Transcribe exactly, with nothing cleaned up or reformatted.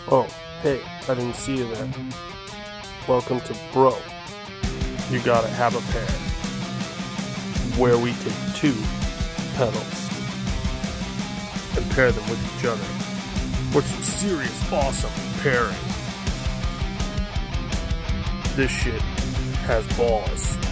Oh, hey, I didn't see you there. Welcome to Bro. You gotta have a pair. Where we take two pedals and pair them with each other. With some serious awesome pairing. This shit has balls.